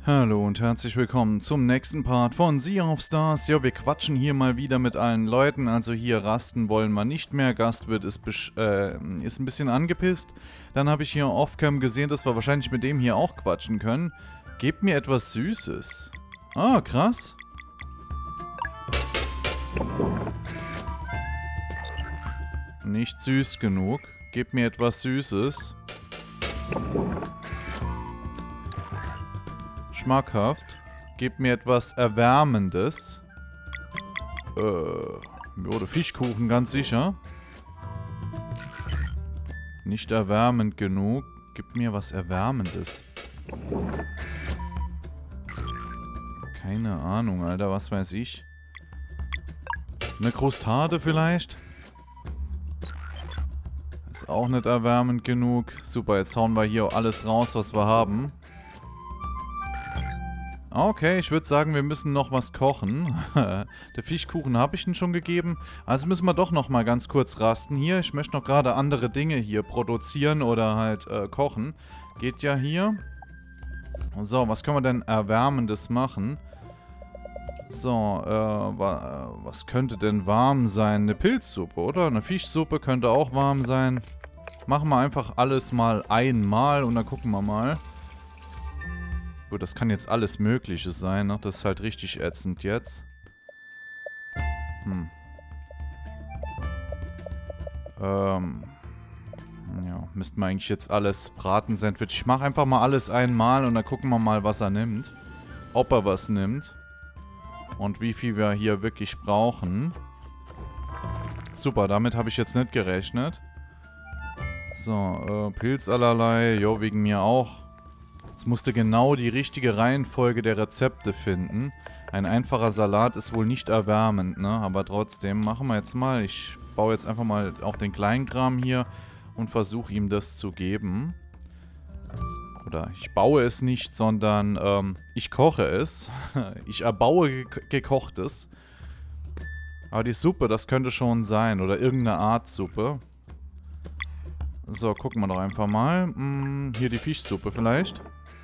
Hallo und herzlich willkommen zum nächsten Part von Sea of Stars. Ja, wir quatschen hier mal wieder mit allen Leuten, also hier rasten wollen wir nicht mehr. Gastwirt ist ein bisschen angepisst. Dann habe ich hier Offcam gesehen, dass wir wahrscheinlich mit dem hier auch quatschen können. Gebt mir etwas Süßes. Ah, krass. Nicht süß genug. Gebt mir etwas Süßes. Schmackhaft. Gebt mir etwas Erwärmendes. Oder Fischkuchen, ganz sicher. Nicht erwärmend genug. Gib mir was Erwärmendes. Keine Ahnung, Alter, was weiß ich. Eine Krustade vielleicht? Ist auch nicht erwärmend genug. Super, jetzt hauen wir hier alles raus, was wir haben. Okay, ich würde sagen, wir müssen noch was kochen. Der Fischkuchen habe ich ihn schon gegeben. Also müssen wir doch noch mal ganz kurz rasten hier. Ich möchte noch gerade andere Dinge hier produzieren oder halt kochen. Geht ja hier. So, was können wir denn Erwärmendes machen? So, was könnte denn warm sein? Eine Pilzsuppe, oder? Eine Fischsuppe könnte auch warm sein. Machen wir einfach alles mal einmal und dann gucken wir mal. Gut, das kann jetzt alles Mögliche sein, ne? Das ist halt richtig ätzend jetzt. Ja, müssten wir eigentlich jetzt alles Bratensandwich. Ich mache einfach mal alles einmal und dann gucken wir mal, was er nimmt. Ob er was nimmt. Und wie viel wir hier wirklich brauchen. Super, damit habe ich jetzt nicht gerechnet. So, Pilz allerlei. Jo, wegen mir auch. Jetzt musste genau die richtige Reihenfolge der Rezepte finden. Ein einfacher Salat ist wohl nicht erwärmend, ne? Aber trotzdem, machen wir jetzt mal. Ich baue jetzt einfach mal auch den Kleinkram hier und versuche ihm das zu geben. Oder ich baue es nicht, sondern ich koche es. Ich erbaue gekochtes. Aber die Suppe, das könnte schon sein. Oder irgendeine Art Suppe. So, gucken wir doch einfach mal. Hier die Fischsuppe vielleicht.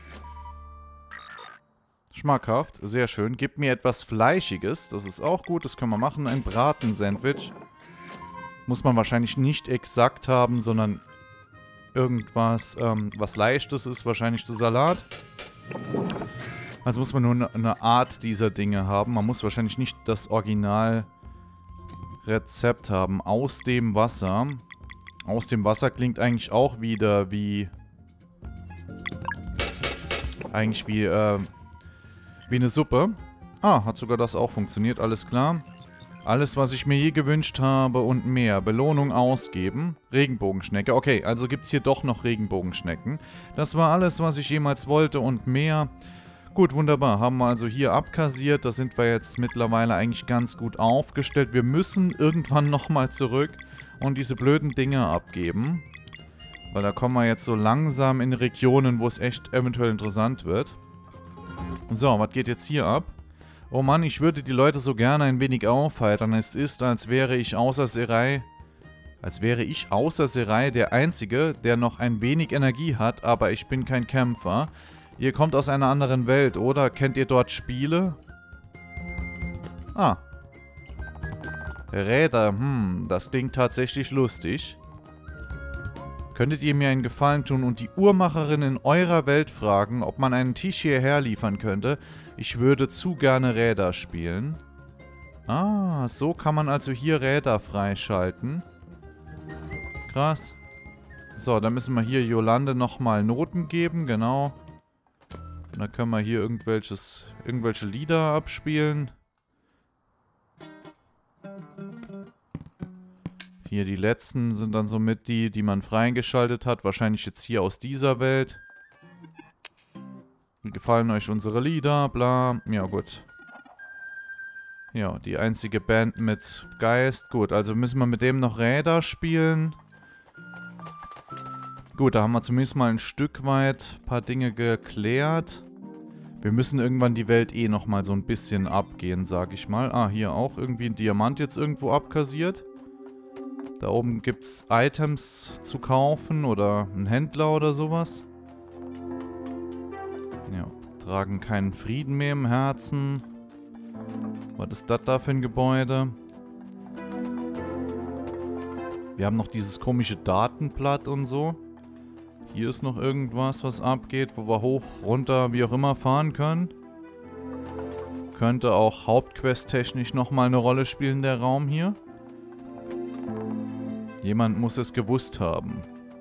Schmackhaft, sehr schön. Gebt mir etwas Fleischiges, das ist auch gut, das können wir machen. Ein Bratensandwich. Muss man wahrscheinlich nicht exakt haben, sondern irgendwas, was Leichtes ist, wahrscheinlich der Salat. Also muss man nur eine Art dieser Dinge haben. Man muss wahrscheinlich nicht das Originalrezept haben. Aus dem Wasser. Aus dem Wasser klingt eigentlich auch wieder wie... Eigentlich wie eine Suppe. Ah, hat sogar das auch funktioniert, alles klar. Alles, was ich mir je gewünscht habe und mehr. Belohnung ausgeben. Regenbogenschnecke. Okay, also gibt es hier doch noch Regenbogenschnecken. Das war alles, was ich jemals wollte und mehr. Gut, wunderbar. Haben wir also hier abkassiert. Da sind wir jetzt mittlerweile eigentlich ganz gut aufgestellt. Wir müssen irgendwann nochmal zurück und diese blöden Dinge abgeben. Weil da kommen wir jetzt so langsam in Regionen, wo es echt eventuell interessant wird. So, was geht jetzt hier ab? Oh Mann, ich würde die Leute so gerne ein wenig aufheitern. Es ist, als wäre ich außer Serei der Einzige, der noch ein wenig Energie hat, aber ich bin kein Kämpfer. Ihr kommt aus einer anderen Welt, oder? Kennt ihr dort Spiele? Ah. Räder, das klingt tatsächlich lustig. Könntet ihr mir einen Gefallen tun und die Uhrmacherin in eurer Welt fragen, ob man einen Tisch hierher liefern könnte? Ich würde zu gerne Räder spielen. Ah, so kann man also hier Räder freischalten. Krass. So, dann müssen wir hier Jolande nochmal Noten geben, genau. Und dann können wir hier irgendwelche Lieder abspielen. Hier die letzten sind dann somit die man freigeschaltet hat. Wahrscheinlich jetzt hier aus dieser Welt. Wie gefallen euch unsere Lieder? Bla. Ja, gut. Ja, die einzige Band mit Geist. Gut, also müssen wir mit dem noch Räder spielen. Gut, da haben wir zumindest mal ein Stück weit ein paar Dinge geklärt. Wir müssen irgendwann die Welt eh nochmal so ein bisschen abgehen, sag ich mal. Ah, hier auch irgendwie ein Diamant jetzt irgendwo abkassiert. Da oben gibt es Items zu kaufen oder einen Händler oder sowas. Ja, tragen keinen Frieden mehr im Herzen. Was ist das da für ein Gebäude? Wir haben noch dieses komische Datenblatt und so. Hier ist noch irgendwas, was abgeht, wo wir hoch, runter, wie auch immer fahren können. Könnte auch hauptquest-technisch nochmal eine Rolle spielen, der Raum hier. Jemand muss es gewusst haben.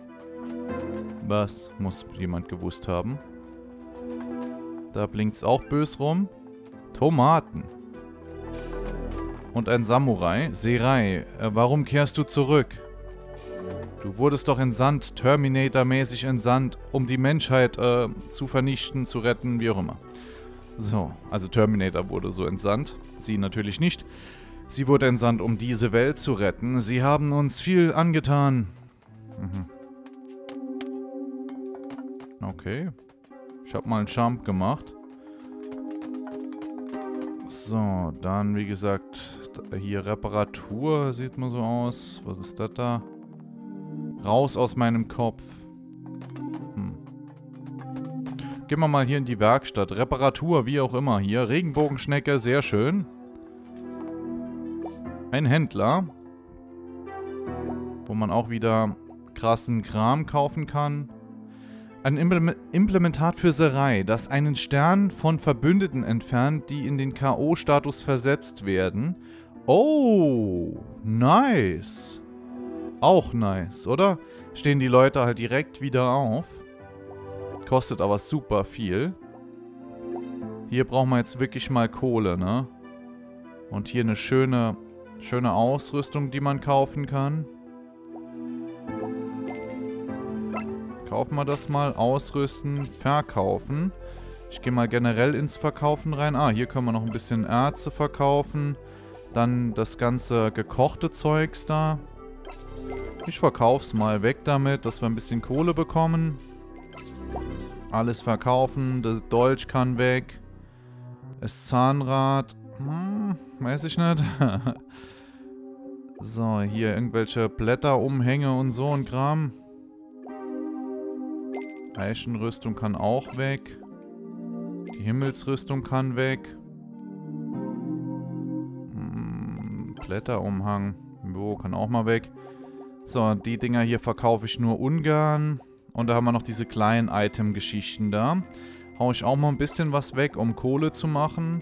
Was muss jemand gewusst haben? Da blinkt es auch bös rum. Tomaten. Und ein Samurai. Serai, warum kehrst du zurück? Du wurdest doch entsandt, Terminator-mäßig entsandt, um die Menschheit zu vernichten, zu retten, wie auch immer. So, also Terminator wurde so entsandt. Sie natürlich nicht. Sie wurde entsandt, um diese Welt zu retten. Sie haben uns viel angetan. Okay. Ich habe mal einen Jump gemacht. So, dann wie gesagt, hier Reparatur sieht mal so aus. Was ist das da? Raus aus meinem Kopf. Gehen wir mal hier in die Werkstatt. Reparatur, wie auch immer hier. Regenbogenschnecke, sehr schön. Ein Händler. Wo man auch wieder krassen Kram kaufen kann. Ein Implementat für Serai, das einen Stern von Verbündeten entfernt, die in den K.O.-Status versetzt werden. Oh, nice. Auch nice, oder? Stehen die Leute halt direkt wieder auf. Kostet aber super viel. Hier brauchen wir jetzt wirklich mal Kohle, ne? Und hier eine schöne Ausrüstung, die man kaufen kann. Kaufen wir das mal. Ausrüsten, verkaufen. Ich gehe mal generell ins Verkaufen rein. Ah, hier können wir noch ein bisschen Erze verkaufen. Dann das ganze gekochte Zeugs da. Ich verkauf's mal weg damit, dass wir ein bisschen Kohle bekommen. Alles verkaufen. Der Dolch kann weg. Das Zahnrad. Weiß ich nicht. So, hier irgendwelche Blätterumhänge und so ein Kram. Eichenrüstung kann auch weg. Die Himmelsrüstung kann weg. Blätterumhang. Jo, kann auch mal weg. So, die Dinger hier verkaufe ich nur ungern. Und da haben wir noch diese kleinen Item-Geschichten da. Hau ich auch mal ein bisschen was weg, um Kohle zu machen.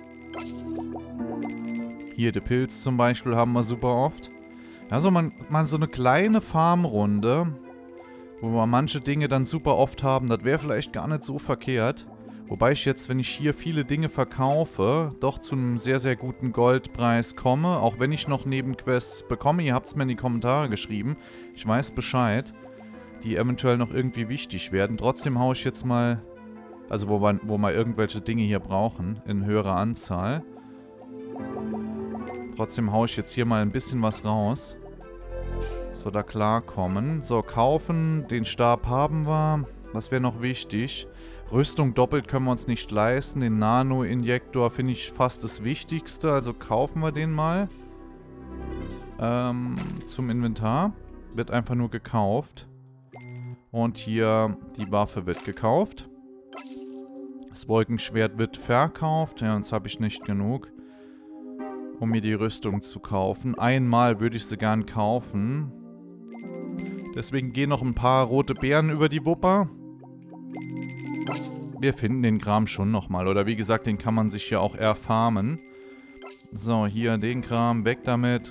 Hier, der Pilz zum Beispiel haben wir super oft. Also mal so eine kleine Farmrunde, wo wir manche Dinge dann super oft haben. Das wäre vielleicht gar nicht so verkehrt. Wobei ich jetzt, wenn ich hier viele Dinge verkaufe, doch zu einem sehr, sehr guten Goldpreis komme. Auch wenn ich noch Nebenquests bekomme. Ihr habt es mir in die Kommentare geschrieben. Ich weiß Bescheid. Die eventuell noch irgendwie wichtig werden. Trotzdem haue ich jetzt mal... Also wo wir irgendwelche Dinge hier brauchen. In höherer Anzahl. Trotzdem haue ich jetzt hier mal ein bisschen was raus. Dass wir da klarkommen. So, kaufen. Den Stab haben wir. Was wäre noch wichtig? Rüstung doppelt können wir uns nicht leisten. Den Nano-Injektor finde ich fast das Wichtigste. Also kaufen wir den mal. Zum Inventar. Wird einfach nur gekauft. Und hier die Waffe wird gekauft. Das Wolkenschwert wird verkauft. Ja, jetzt habe ich nicht genug, um mir die Rüstung zu kaufen. Einmal würde ich sie gern kaufen. Deswegen gehen noch ein paar rote Beeren über die Wupper. Wir finden den Kram schon nochmal. Oder wie gesagt, den kann man sich ja auch erfarmen. So, hier den Kram. Weg damit.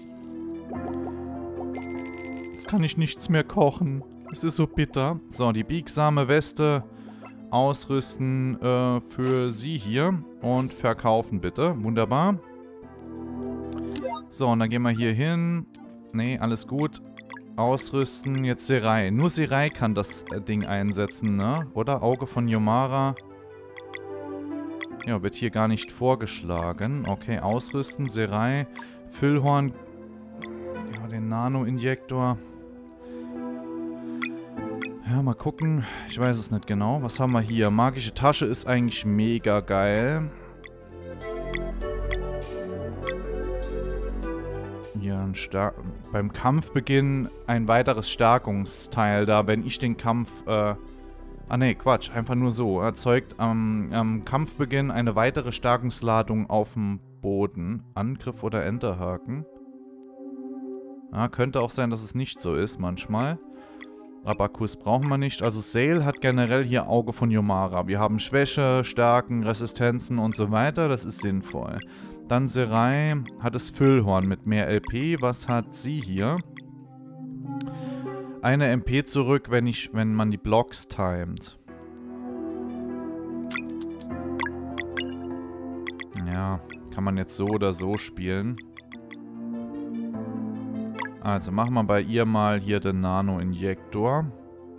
Jetzt kann ich nichts mehr kochen. Es ist so bitter. So, die biegsame Weste ausrüsten für sie hier. Und verkaufen bitte. Wunderbar. So, und dann gehen wir hier hin. Nee, alles gut. Ausrüsten. Jetzt Serai. Nur Serai kann das Ding einsetzen, ne? Oder? Auge von Yomara. Ja, wird hier gar nicht vorgeschlagen. Okay, ausrüsten. Serai. Füllhorn. Ja, den Nano-Injektor. Ja, mal gucken. Ich weiß es nicht genau. Was haben wir hier? Magische Tasche ist eigentlich mega geil. Hier beim Kampfbeginn ein weiteres Stärkungsteil da, wenn ich den Kampf Ah ne, Quatsch, einfach nur so. Erzeugt am Kampfbeginn eine weitere Stärkungsladung auf dem Boden. Angriff oder Enterhaken. Ah, könnte auch sein, dass es nicht so ist manchmal. Abakus brauchen wir nicht. Also Sail hat generell hier Auge von Yomara. Wir haben Schwäche, Stärken, Resistenzen und so weiter. Das ist sinnvoll. Dann Serai hat das Füllhorn mit mehr LP. Was hat sie hier? Eine MP zurück, wenn man die Blocks timet. Ja, kann man jetzt so oder so spielen. Also machen wir bei ihr mal hier den Nano-Injektor.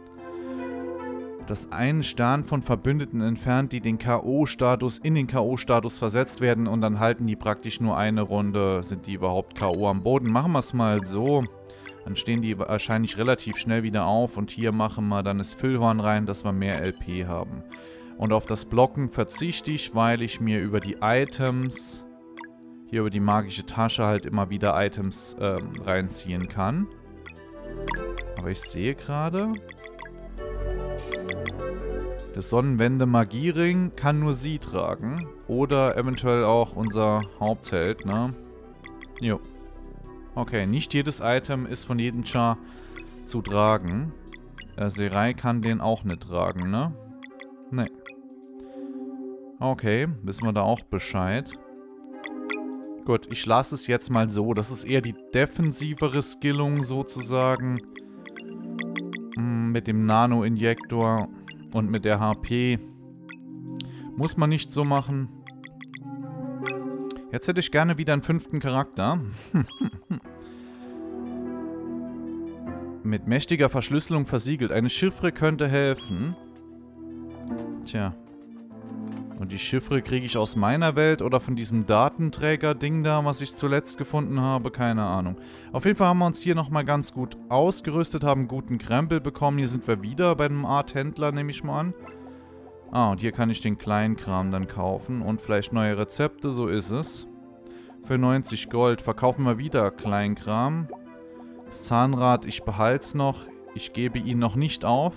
Das einen Stern von Verbündeten entfernt, die den K.O.-Status in den K.O.-Status versetzt werden und dann halten die praktisch nur eine Runde, sind die überhaupt K.O. am Boden. Machen wir es mal so. Dann stehen die wahrscheinlich relativ schnell wieder auf und hier machen wir dann das Füllhorn rein, dass wir mehr LP haben. Und auf das Blocken verzichte ich, weil ich mir über die Items, hier über die magische Tasche halt immer wieder Items reinziehen kann. Aber ich sehe gerade, das Sonnenwende-Magiering kann nur sie tragen. Oder eventuell auch unser Hauptheld, ne? Jo. Okay, nicht jedes Item ist von jedem Char zu tragen. Serai kann den auch nicht tragen, ne? Ne. Okay, wissen wir da auch Bescheid. Gut, ich lasse es jetzt mal so. Das ist eher die defensivere Skillung sozusagen. Mit dem Nano-Injektor und mit der HP. Muss man nicht so machen. Jetzt hätte ich gerne wieder einen 5. Charakter. Mit mächtiger Verschlüsselung versiegelt. Eine Chiffre könnte helfen. Tja. Und die Chiffre kriege ich aus meiner Welt oder von diesem Datenträger-Ding da, was ich zuletzt gefunden habe? Keine Ahnung. Auf jeden Fall haben wir uns hier nochmal ganz gut ausgerüstet, haben einen guten Krempel bekommen. Hier sind wir wieder bei einem Art-Händler, nehme ich mal an. Ah, und hier kann ich den kleinen Kram dann kaufen und vielleicht neue Rezepte, so ist es. Für 90 Gold verkaufen wir wieder Kleinkram. Das Zahnrad, ich behalte es noch. Ich gebe ihn noch nicht auf.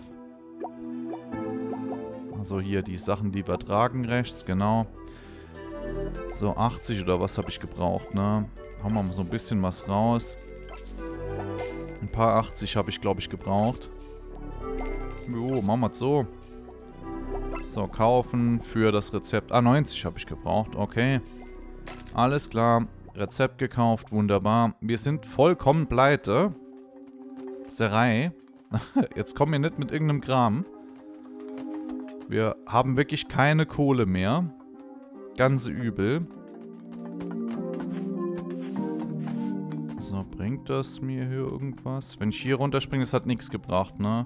Also hier die Sachen, die wir tragen rechts, genau. So, 80 oder was habe ich gebraucht, ne? Hauen wir mal so ein bisschen was raus. Ein paar 80 habe ich, glaube ich, gebraucht. Jo, machen wir es so. So, kaufen für das Rezept. Ah, 90 habe ich gebraucht, okay. Alles klar. Rezept gekauft, wunderbar. Wir sind vollkommen pleite. Serai. Jetzt kommen wir nicht mit irgendeinem Kram. Wir haben wirklich keine Kohle mehr. Ganz übel. So, bringt das mir hier irgendwas? Wenn ich hier runterspringe, das hat nichts gebracht, ne?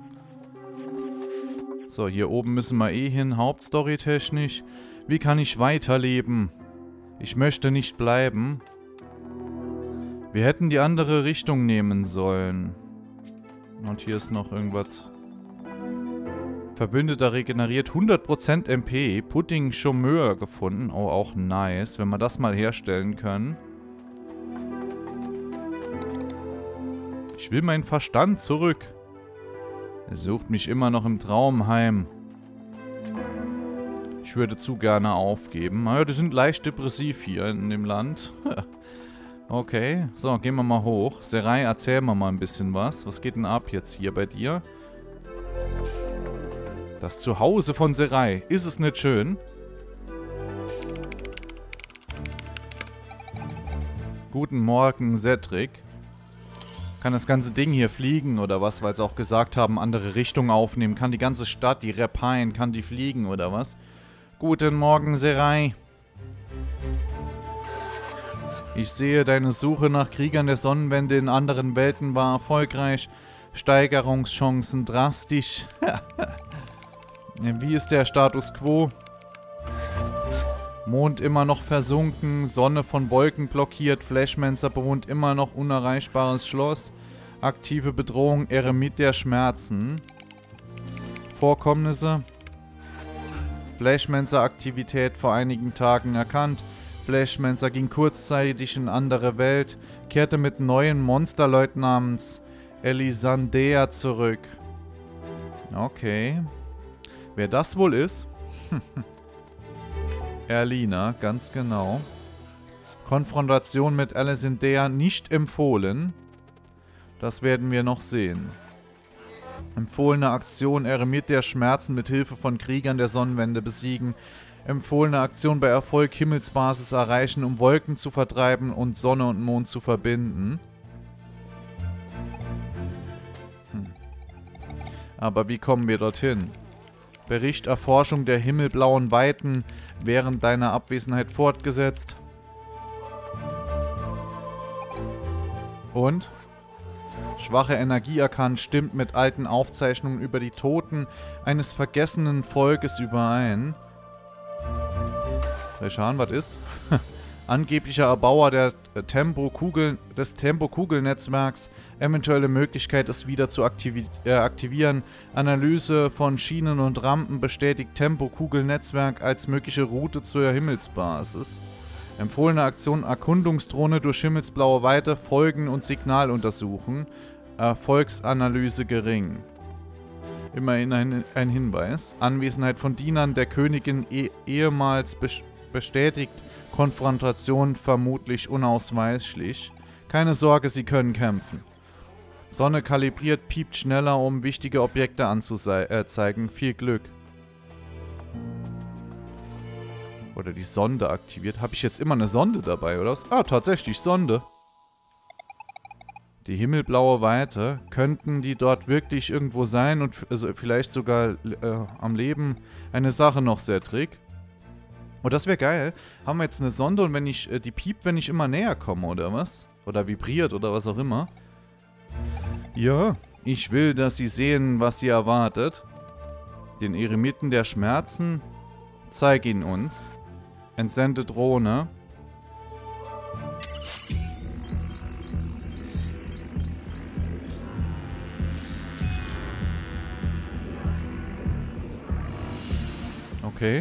So, hier oben müssen wir eh hin, hauptstory-technisch. Wie kann ich weiterleben? Ich möchte nicht bleiben. Wir hätten die andere Richtung nehmen sollen. Und hier ist noch irgendwas. Verbündeter regeneriert 100% MP. Pudding Chômeur gefunden. Oh, auch nice, wenn wir das mal herstellen können. Ich will meinen Verstand zurück. Er sucht mich immer noch im Traumheim. Ich würde zu gerne aufgeben. Naja, die sind leicht depressiv hier in dem Land. Okay, so, gehen wir mal hoch. Serai, erzähl mir mal ein bisschen was. Was geht denn ab jetzt hier bei dir? Das Zuhause von Serai. Ist es nicht schön? Guten Morgen, Cedric. Kann das ganze Ding hier fliegen oder was? Weil sie auch gesagt haben, andere Richtungen aufnehmen. Kann die ganze Stadt, die Repine, kann die fliegen oder was? Guten Morgen, Serai. Ich sehe, deine Suche nach Kriegern der Sonnenwende in anderen Welten war erfolgreich. Steigerungschancen drastisch. Wie ist der Status Quo? Mond immer noch versunken, Sonne von Wolken blockiert, Flashmancer bewohnt immer noch unerreichbares Schloss. Aktive Bedrohung, Eremit der Schmerzen. Vorkommnisse. Flashmancer-Aktivität vor einigen Tagen erkannt. Flashmancer ging kurzzeitig in andere Welt, kehrte mit neuen Monsterleuten namens Elisandea zurück. Okay. Wer das wohl ist? Erlina, ganz genau. Konfrontation mit Alicindea nicht empfohlen. Das werden wir noch sehen. Empfohlene Aktion, Eremit der Schmerzen mit Hilfe von Kriegern der Sonnenwende besiegen. Empfohlene Aktion bei Erfolg Himmelsbasis erreichen, um Wolken zu vertreiben und Sonne und Mond zu verbinden. Aber wie kommen wir dorthin? Bericht Erforschung der himmelblauen Weiten während deiner Abwesenheit fortgesetzt. Und? Schwache Energie erkannt, stimmt mit alten Aufzeichnungen über die Toten eines vergessenen Volkes überein. Reshan, was ist? Angeblicher Erbauer des Tempo-Kugelnetzwerks. Eventuelle Möglichkeit, es wieder zu aktivieren. Analyse von Schienen und Rampen bestätigt Tempo-Kugelnetzwerk als mögliche Route zur Himmelsbasis. Empfohlene Aktion: Erkundungsdrohne durch himmelsblaue Weite, Folgen und Signal untersuchen. Erfolgsanalyse gering. Immerhin ein Hinweis. Anwesenheit von Dienern der Königin ehemals bestätigt. Konfrontation vermutlich unausweichlich. Keine Sorge, sie können kämpfen. Sonne kalibriert, piept schneller, um wichtige Objekte anzuzeigen. Viel Glück. Oder die Sonde aktiviert. Habe ich jetzt immer eine Sonde dabei, oder was? Ah, tatsächlich, Sonde. Die himmelblaue Weite. Könnten die dort wirklich irgendwo sein und also vielleicht sogar am Leben? Eine Sache noch, Cedric. Oh, das wäre geil. Haben wir jetzt eine Sonde und wenn ich, die piept, wenn ich immer näher komme, oder was? Oder vibriert oder was auch immer. Ja, ich will, dass sie sehen, was sie erwartet. Den Eremiten der Schmerzen. Zeig ihn uns. Entsende Drohne. Okay.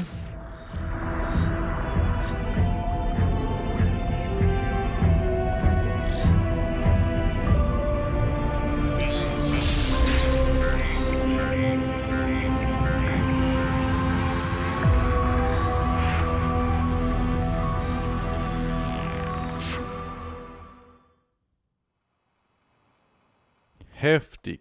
Heftig.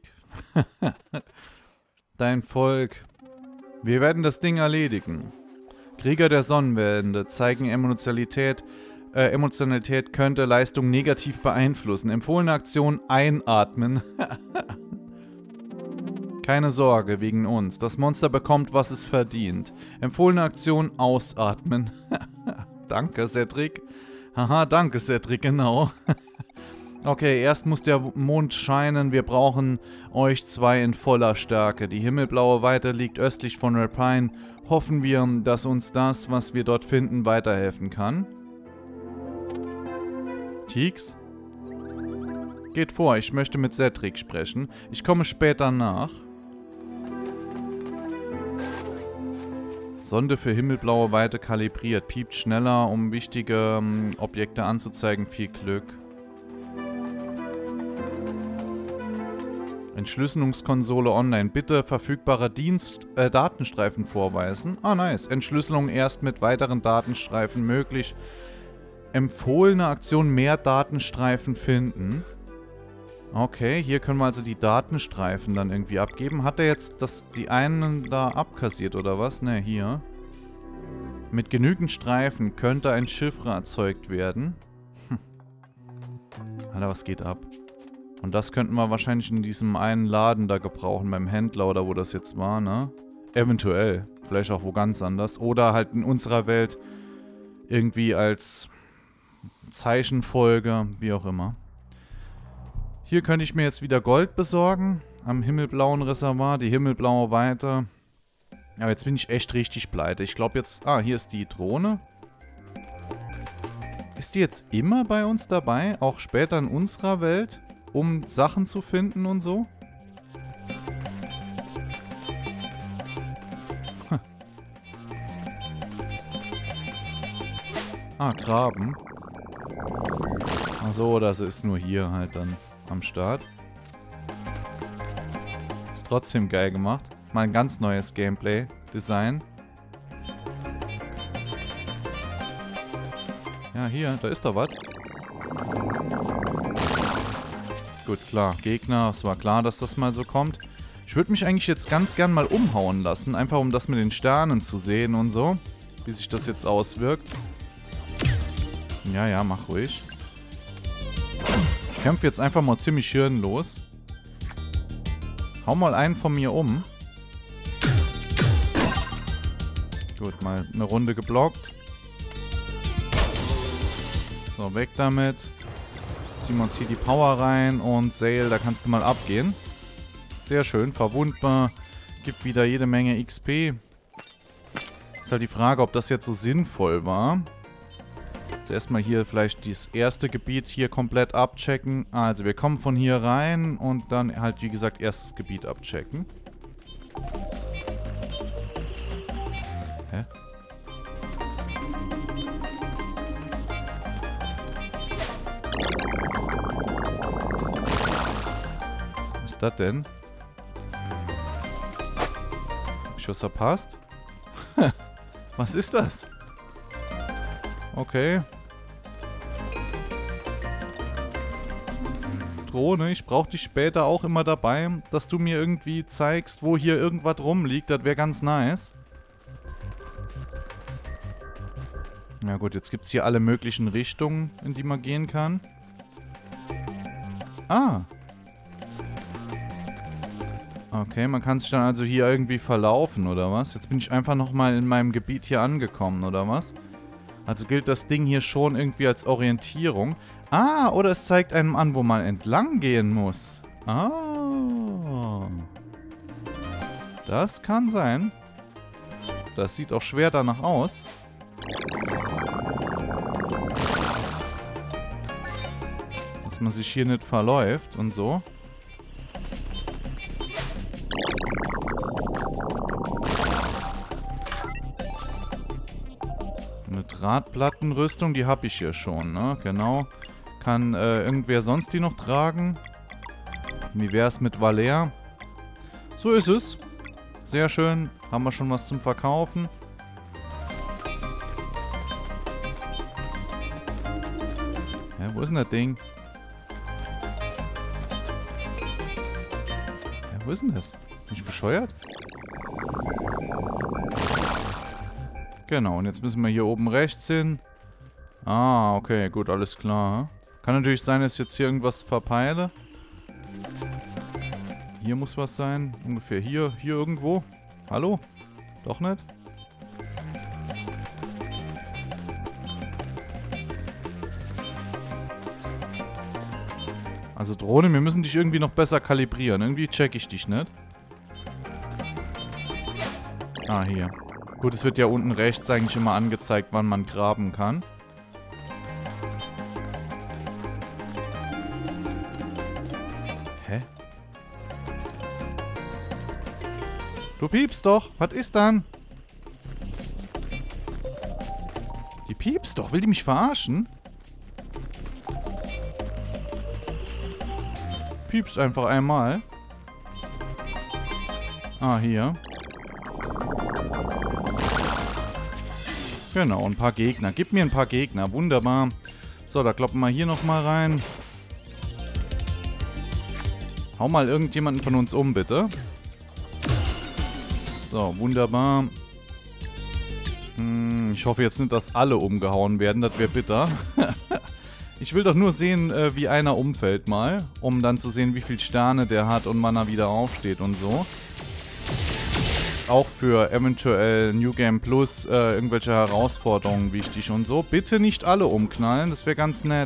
Dein Volk. Wir werden das Ding erledigen. Krieger der Sonnenwende zeigen Emotionalität. Emotionalität könnte Leistung negativ beeinflussen. Empfohlene Aktion: einatmen. Keine Sorge, wegen uns. Das Monster bekommt, was es verdient. Empfohlene Aktion: ausatmen. Danke, Cedric. Haha, danke, Cedric, genau. Okay, erst muss der Mond scheinen. Wir brauchen euch zwei in voller Stärke. Die himmelblaue Weite liegt östlich von Rapine. Hoffen wir, dass uns das, was wir dort finden, weiterhelfen kann. Tix? Geht vor, ich möchte mit Cedric sprechen. Ich komme später nach. Sonde für himmelblaue Weite kalibriert. Piept schneller, um wichtige Objekte anzuzeigen. Viel Glück. Entschlüsselungskonsole online. Bitte verfügbare Datenstreifen vorweisen. Ah, nice. Entschlüsselung erst mit weiteren Datenstreifen möglich. Empfohlene Aktion: mehr Datenstreifen finden. Okay, hier können wir also die Datenstreifen dann irgendwie abgeben. Hat er jetzt die einen da abkassiert oder was? Ne, hier. Mit genügend Streifen könnte ein Chiffre erzeugt werden. Alter, was geht ab? Und das könnten wir wahrscheinlich in diesem einen Laden da gebrauchen, beim Händler oder wo das jetzt war, ne? Eventuell. Vielleicht auch wo ganz anders. Oder halt in unserer Welt irgendwie als Zeichenfolge, wie auch immer. Hier könnte ich mir jetzt wieder Gold besorgen. Am himmelblauen Reservoir, die himmelblaue Weite. Aber jetzt bin ich echt richtig pleite. Ich glaube jetzt... Ah, hier ist die Drohne. Ist die jetzt immer bei uns dabei? Auch später in unserer Welt? Um Sachen zu finden und so? Ah, Graben. Achso, das ist nur hier halt dann am Start. Ist trotzdem geil gemacht. Mal ein ganz neues Gameplay. Design. Ja, hier, da ist doch was. Gut, klar. Gegner, es war klar, dass das mal so kommt. Ich würde mich eigentlich jetzt ganz gern mal umhauen lassen. Einfach um das mit den Sternen zu sehen und so. Wie sich das jetzt auswirkt. Ja, ja, mach ruhig. Ich kämpfe jetzt einfach mal ziemlich hirnlos. Hau mal einen von mir um. Gut, mal eine Runde geblockt. So, weg damit. Ziehen wir uns hier die Power rein und Sail, da kannst du mal abgehen. Sehr schön, verwundbar. Gibt wieder jede Menge XP. Ist halt die Frage, ob das jetzt so sinnvoll war. Zuerst mal hier vielleicht das erste Gebiet hier komplett abchecken. Also wir kommen von hier rein und dann halt wie gesagt erstes Gebiet abchecken. Hä? Was ist das denn? Hab ich was verpasst? Was ist das? Okay. Drohne, ich brauche dich später auch immer dabei, dass du mir irgendwie zeigst, wo hier irgendwas rumliegt. Das wäre ganz nice. Na gut, jetzt gibt es hier alle möglichen Richtungen, in die man gehen kann. Ah. Okay, man kann sich dann also hier irgendwie verlaufen, oder was? Jetzt bin ich einfach nochmal in meinem Gebiet hier angekommen, oder was? Also gilt das Ding hier schon irgendwie als Orientierung. Ah, oder es zeigt einem an, wo man entlang gehen muss. Ah. Das kann sein. Das sieht auch schwer danach aus. Dass man sich hier nicht verläuft und so. Eine Drahtplattenrüstung, die habe ich hier schon, ne? Genau. Kann irgendwer sonst die noch tragen? Wie wäre es mit Valer? So ist es. Sehr schön. Haben wir schon was zum Verkaufen. Hä, wo ist denn das Ding? Hä, wo ist denn das? Bin ich bescheuert? Genau, und jetzt müssen wir hier oben rechts hin. Ah, okay, gut, alles klar. Kann natürlich sein, dass ich jetzt hier irgendwas verpeile. Hier muss was sein. Ungefähr hier irgendwo. Hallo? Doch nicht? Also Drohne, wir müssen dich irgendwie noch besser kalibrieren. Irgendwie check ich dich nicht. Ah, hier. Gut, es wird ja unten rechts eigentlich immer angezeigt, wann man graben kann. Hä? Du piepst doch. Was ist dann? Die piepst doch. Will die mich verarschen? Piepst einfach einmal. Ah, hier. Genau, ein paar Gegner. Gib mir ein paar Gegner. Wunderbar. So, da kloppen wir hier nochmal rein. Hau mal irgendjemanden von uns um, bitte. So, wunderbar. Ich hoffe jetzt nicht, dass alle umgehauen werden. Das wäre bitter. Ich will doch nur sehen, wie einer umfällt mal. Um dann zu sehen, wie viele Sterne der hat und wann er wieder aufsteht und so. Auch für eventuell New Game Plus irgendwelche Herausforderungen wichtig und so. Bitte nicht alle umknallen, das wäre ganz nett.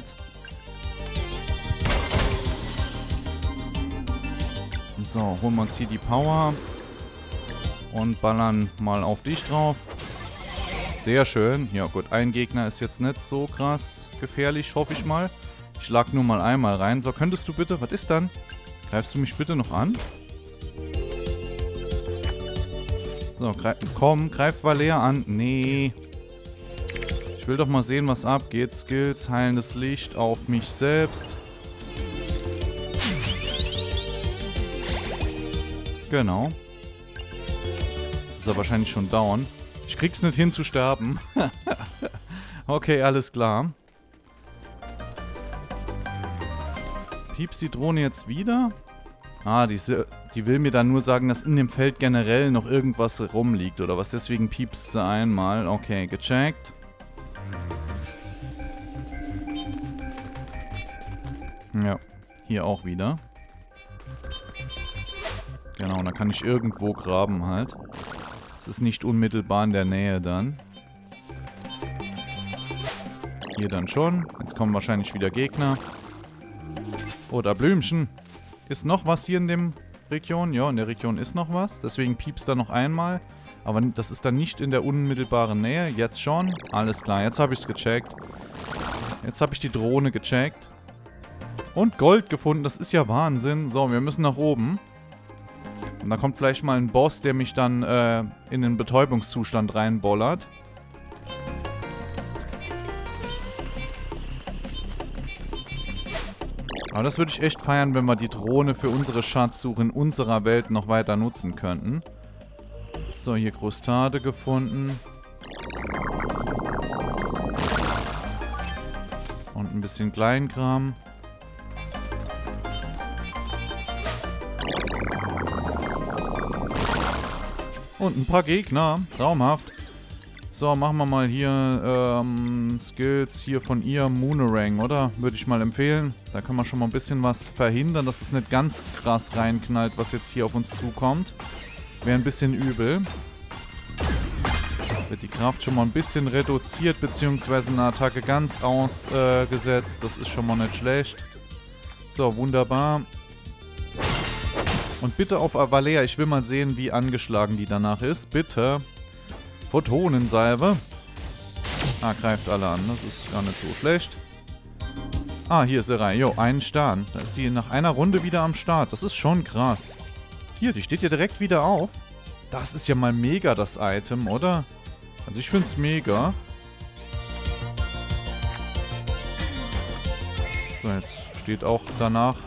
So, holen wir uns hier die Power. Und ballern mal auf dich drauf. Sehr schön. Ja gut, ein Gegner ist jetzt nicht so krass gefährlich, hoffe ich mal. Ich schlag nur mal einmal rein. So, könntest du bitte... Was ist dann? Greifst du mich bitte noch an? So, komm, greif Valer an. Nee. Ich will doch mal sehen, was abgeht. Skills, heilendes Licht auf mich selbst. Genau. ist er wahrscheinlich schon down. Ich krieg's nicht hin zu sterben. Okay, alles klar. Piepst die Drohne jetzt wieder? Ah, die will mir dann nur sagen, dass in dem Feld generell noch irgendwas rumliegt oder was. Deswegen piepst sie einmal. Okay, gecheckt. Ja, hier auch wieder. Genau, und dann kann ich irgendwo graben halt. Es ist nicht unmittelbar in der Nähe dann. Hier dann schon. Jetzt kommen wahrscheinlich wieder Gegner. Oder Blümchen. Ist noch was hier in der Region? Ja, in der Region ist noch was. Deswegen piepst er noch einmal. Aber das ist dann nicht in der unmittelbaren Nähe. Jetzt schon. Alles klar, jetzt habe ich es gecheckt. Jetzt habe ich die Drohne gecheckt. Und Gold gefunden. Das ist ja Wahnsinn. So, wir müssen nach oben. Und da kommt vielleicht mal ein Boss, der mich dann in den Betäubungszustand reinbollert. Aber das würde ich echt feiern, wenn wir die Drohne für unsere Schatzsuche in unserer Welt noch weiter nutzen könnten. So, hier Krustate gefunden. Und ein bisschen Kleinkram. Und ein paar Gegner. Traumhaft. So, machen wir mal hier Skills hier von ihr, Moonerang, oder? Würde ich mal empfehlen. Da können wir schon mal ein bisschen was verhindern, dass es nicht ganz krass reinknallt, was jetzt hier auf uns zukommt. Wäre ein bisschen übel. Wird die Kraft schon mal ein bisschen reduziert, beziehungsweise eine Attacke ganz ausgesetzt. Das ist schon mal nicht schlecht. So, wunderbar. Und bitte auf Avalea. Ich will mal sehen, wie angeschlagen die danach ist. Bitte. Photonensalve. Ah, greift alle an. Das ist gar nicht so schlecht. Ah, hier ist Serai. Jo, einen Stern. Da ist die nach einer Runde wieder am Start. Das ist schon krass. Hier, die steht hier direkt wieder auf. Das ist ja mal mega, das Item, oder? Also ich finde es mega. So, jetzt steht auch danach...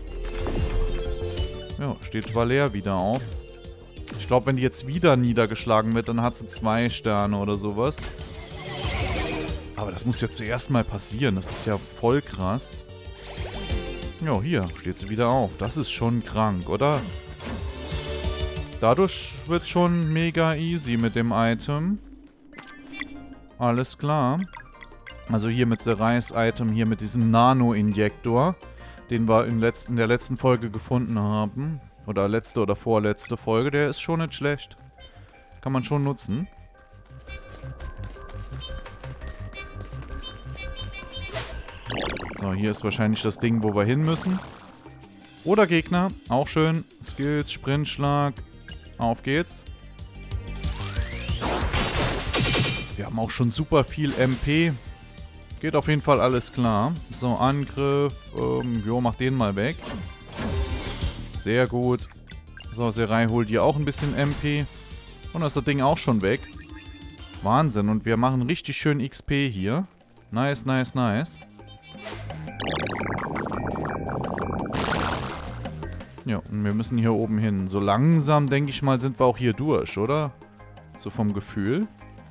Ja, steht Valère wieder auf. Ich glaube, wenn die jetzt wieder niedergeschlagen wird, dann hat sie 2 Sterne oder sowas. Aber das muss ja zuerst mal passieren. Das ist ja voll krass. Ja, hier steht sie wieder auf. Das ist schon krank, oder? Dadurch wird es schon mega easy mit dem Item. Alles klar. Also hier mit Serais Item, hier mit diesem Nano-Injektor, den wir in der letzten Folge gefunden haben. Oder letzte oder vorletzte Folge. Der ist schon nicht schlecht. Kann man schon nutzen. So, hier ist wahrscheinlich das Ding, wo wir hin müssen. Oder Gegner. Auch schön. Skills, Sprintschlag. Auf geht's. Wir haben auch schon super viel MP. Geht auf jeden Fall alles klar. So, Angriff. Jo, mach den mal weg. Sehr gut. So, Serai holt hier auch ein bisschen MP. Und das ist das Ding auch schon weg. Wahnsinn. Und wir machen richtig schön XP hier. Nice, nice, nice. Ja, und wir müssen hier oben hin. So langsam, denke ich mal, sind wir auch hier durch, oder? So vom Gefühl.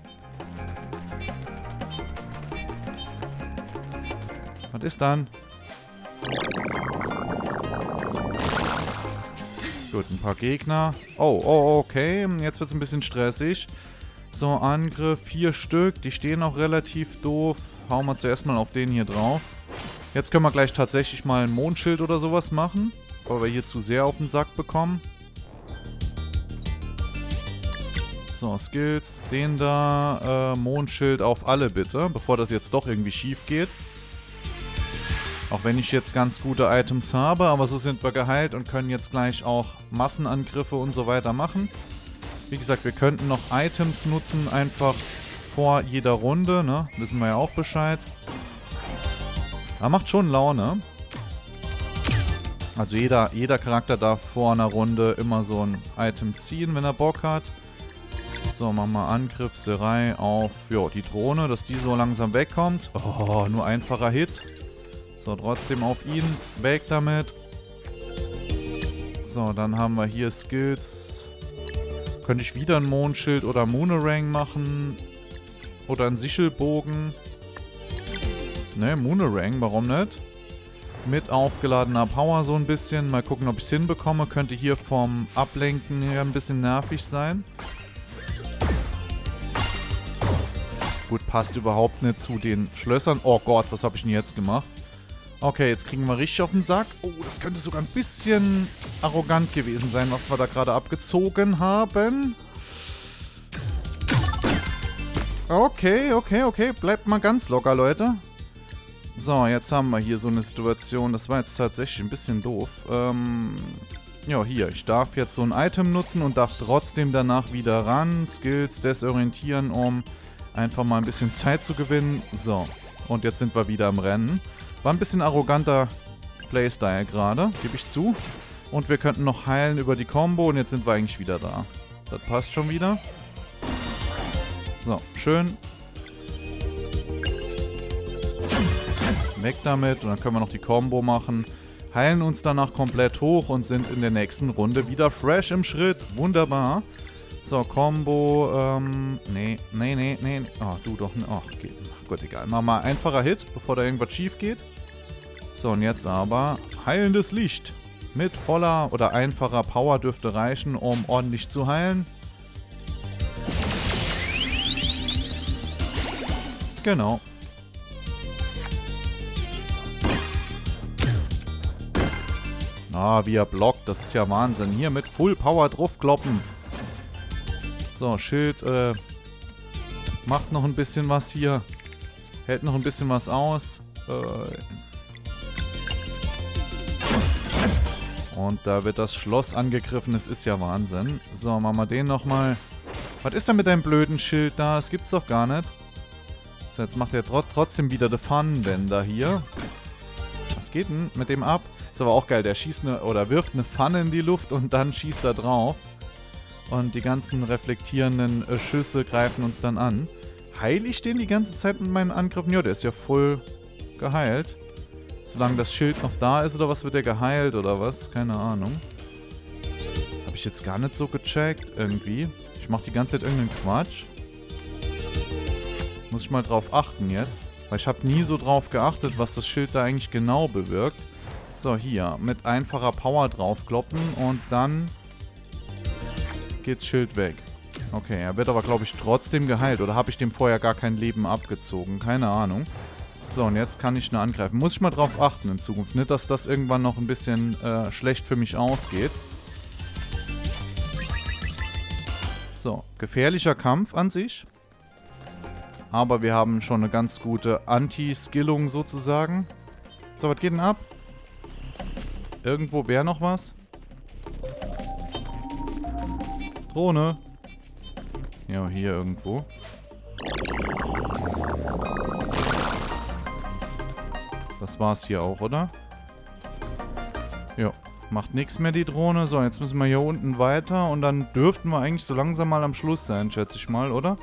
Was ist dann? Gut, ein paar Gegner. Oh, okay. Jetzt wird es ein bisschen stressig. So, Angriff, 4 Stück. Die stehen auch relativ doof. Hauen wir zuerst mal auf den hier drauf. Jetzt können wir gleich tatsächlich mal ein Mondschild oder sowas machen. Bevor wir hier zu sehr auf den Sack bekommen. So, Skills. Den da. Mondschild auf alle bitte. Bevor das jetzt doch irgendwie schief geht. Auch wenn ich jetzt ganz gute Items habe, aber so sind wir geheilt und können jetzt gleich auch Massenangriffe und so weiter machen. Wie gesagt, wir könnten noch Items nutzen, einfach vor jeder Runde, ne? Wissen wir ja auch Bescheid. Aber macht schon Laune. Also jeder Charakter darf vor einer Runde immer so ein Item ziehen, wenn er Bock hat. So, machen wir Angriff, Serai auf die Drohne, dass die so langsam wegkommt. Oh, nur einfacher Hit. So, trotzdem auf ihn. Weg damit. So, dann haben wir hier Skills. Könnte ich wieder ein Mondschild oder Moonerang machen. Oder einen Sichelbogen. Ne, Moonerang, warum nicht? Mit aufgeladener Power so ein bisschen. Mal gucken, ob ich es hinbekomme. Könnte hier vom Ablenken her ein bisschen nervig sein. Gut, passt überhaupt nicht zu den Schlössern. Oh Gott, was habe ich denn jetzt gemacht? Okay, jetzt kriegen wir richtig auf den Sack. Oh, das könnte sogar ein bisschen arrogant gewesen sein, was wir da gerade abgezogen haben. Okay, okay, okay. Bleibt mal ganz locker, Leute. So, jetzt haben wir hier so eine Situation. Das war jetzt tatsächlich ein bisschen doof. Ja, hier. Ich darf jetzt so ein Item nutzen und darf trotzdem danach wieder ran. Skills desorientieren, um einfach mal ein bisschen Zeit zu gewinnen. So, und jetzt sind wir wieder im Rennen. War ein bisschen arroganter Playstyle gerade, gebe ich zu. Und wir könnten noch heilen über die Combo und jetzt sind wir eigentlich wieder da. Das passt schon wieder. So, schön. Weg damit und dann können wir noch die Combo machen. Heilen uns danach komplett hoch und sind in der nächsten Runde wieder fresh im Schritt. Wunderbar. So, Combo, nee. Oh, du doch, ach, okay. Gut, egal. Machen wir mal einfacher Hit, bevor da irgendwas schief geht. So, und jetzt aber heilendes Licht. Mit voller oder einfacher Power dürfte reichen, um ordentlich zu heilen. Genau. Ah, wie er blockt, das ist ja Wahnsinn. Hier mit Full Power draufkloppen. So, Schild, macht noch ein bisschen was hier. Hält noch ein bisschen was aus. Und da wird das Schloss angegriffen. Das ist ja Wahnsinn. So, machen wir den nochmal. Was ist denn mit deinem blöden Schild da? Das gibt's doch gar nicht. So, jetzt macht er trotzdem wieder den Pfannenwender hier. Was geht denn mit dem ab? Ist aber auch geil. Der schießt oder wirft eine Pfanne in die Luft und dann schießt er drauf. Und die ganzen reflektierenden Schüsse greifen uns dann an. Heile ich den die ganze Zeit mit meinen Angriffen? Ja, der ist ja voll geheilt. Solange das Schild noch da ist oder was, wird der geheilt oder was? Keine Ahnung. Habe ich jetzt gar nicht so gecheckt irgendwie. Ich mache die ganze Zeit irgendeinen Quatsch. Muss ich mal drauf achten jetzt. Weil ich habe nie so drauf geachtet, was das Schild da eigentlich genau bewirkt. So, hier. Mit einfacher Power draufkloppen und dann geht's Schild weg. Okay, er wird aber, glaube ich, trotzdem geheilt. Oder habe ich dem vorher gar kein Leben abgezogen? Keine Ahnung. So, und jetzt kann ich nur angreifen. Muss ich mal drauf achten in Zukunft. Nicht, dass das irgendwann noch ein bisschen schlecht für mich ausgeht. So, gefährlicher Kampf an sich. Aber wir haben schon eine ganz gute Anti-Skillung sozusagen. So, was geht denn ab? Irgendwo wäre noch was. Drohne. Ja, hier irgendwo. Das war's hier auch, oder? Ja, macht nichts mehr die Drohne. So, jetzt müssen wir hier unten weiter und dann dürften wir eigentlich so langsam mal am Schluss sein, schätze ich mal, oder?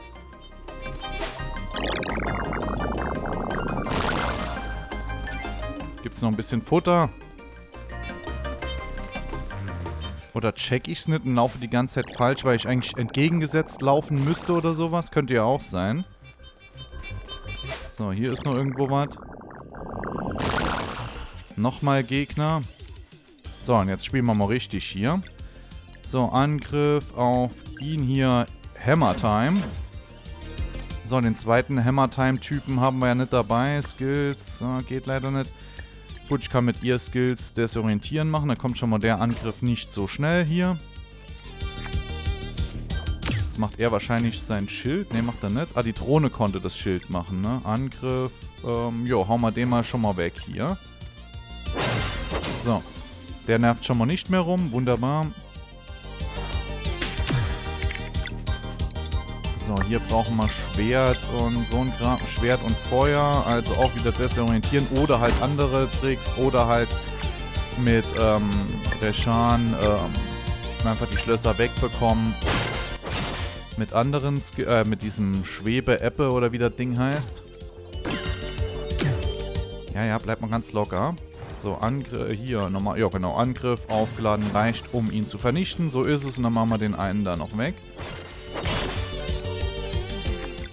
Gibt's noch ein bisschen Futter? Oder check ich's nicht und laufe die ganze Zeit falsch, weil ich eigentlich entgegengesetzt laufen müsste oder sowas? Könnte ja auch sein. So, hier ist noch irgendwo was. Nochmal Gegner. So, und jetzt spielen wir mal richtig hier. So, Angriff auf ihn hier. Hammer Time. So, den zweiten Hammer Time Typen haben wir ja nicht dabei. Skills, geht leider nicht. Gut, ich kann mit ihr Skills desorientieren machen. Da kommt schon mal der Angriff nicht so schnell hier. Jetzt macht er wahrscheinlich sein Schild. Ne, macht er nicht. Ah, die Drohne konnte das Schild machen, ne? Angriff. Jo, hauen wir den mal schon mal weg hier. So. Der nervt schon mal nicht mehr rum. Wunderbar. So, hier brauchen wir Schwert und so ein Kram. Schwert und Feuer, also auch wieder desorientieren oder halt andere Tricks oder halt mit Reshan einfach die Schlösser wegbekommen. Mit anderen, mit diesem Schwebe-Eppe oder wie das Ding heißt. Ja, bleibt mal ganz locker. So, Angriff, hier nochmal, ja genau, Angriff aufgeladen reicht, um ihn zu vernichten. So ist es und dann machen wir den einen da noch weg.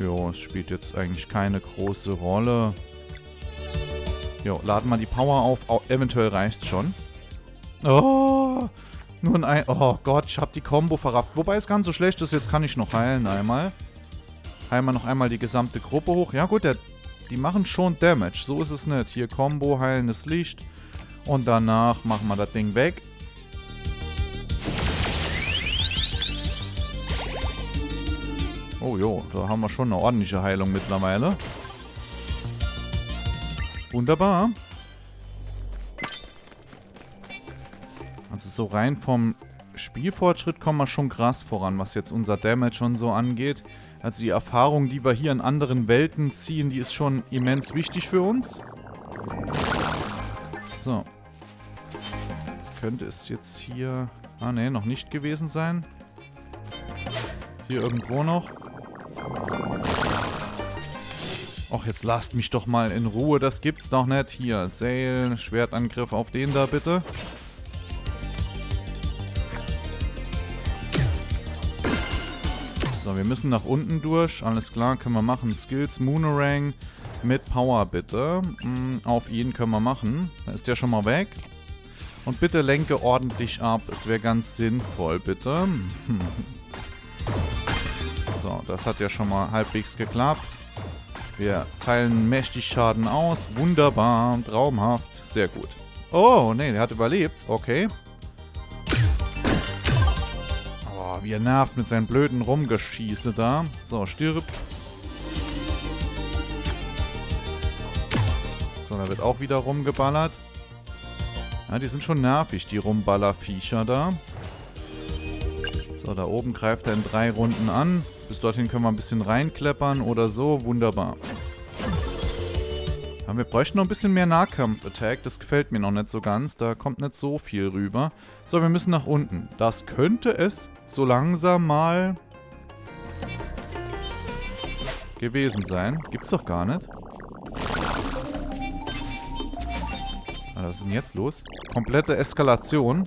Jo, es spielt jetzt eigentlich keine große Rolle. Jo, laden wir die Power auf. Oh, eventuell reicht's schon. Oh, nur ein... Oh Gott, ich habe die Combo verrafft. Wobei es ganz so schlecht ist, jetzt kann ich noch heilen einmal. Heilen wir noch einmal die gesamte Gruppe hoch. Ja gut, die machen schon Damage. So ist es nicht. Hier Combo, heilendes Licht. Und danach machen wir das Ding weg. Oh jo, da haben wir schon eine ordentliche Heilung mittlerweile. Wunderbar. Also so rein vom Spielfortschritt kommen wir schon krass voran, was jetzt unser Damage schon so angeht. Also die Erfahrung, die wir hier in anderen Welten ziehen, die ist schon immens wichtig für uns. So. Jetzt könnte es jetzt hier... Ah ne, noch nicht gewesen sein. Hier irgendwo noch. Och, jetzt lasst mich doch mal in Ruhe, das gibt's doch nicht. Hier, Sail, Schwertangriff auf den da bitte. So, wir müssen nach unten durch. Alles klar, können wir machen. Skills, Moonerang mit Power bitte. Auf ihn können wir machen. Da ist der schon mal weg. Und bitte lenke ordentlich ab. Es wäre ganz sinnvoll, bitte. So, das hat ja schon mal halbwegs geklappt. Wir teilen mächtig Schaden aus. Wunderbar, traumhaft, sehr gut. Oh, nee, der hat überlebt. Okay. Oh, wie er nervt mit seinen blöden Rumgeschieße da. So, stirb. So, da wird auch wieder rumgeballert. Ja, die sind schon nervig, die Rumballerviecher da. So, da oben greift er in 3 Runden an. Bis dorthin können wir ein bisschen reinkleppern oder so. Wunderbar. Aber wir bräuchten noch ein bisschen mehr Nahkampf-Attack. Das gefällt mir noch nicht so ganz. Da kommt nicht so viel rüber. So, wir müssen nach unten. Das könnte es so langsam mal gewesen sein. Gibt's doch gar nicht. Was ist denn jetzt los? Komplette Eskalation.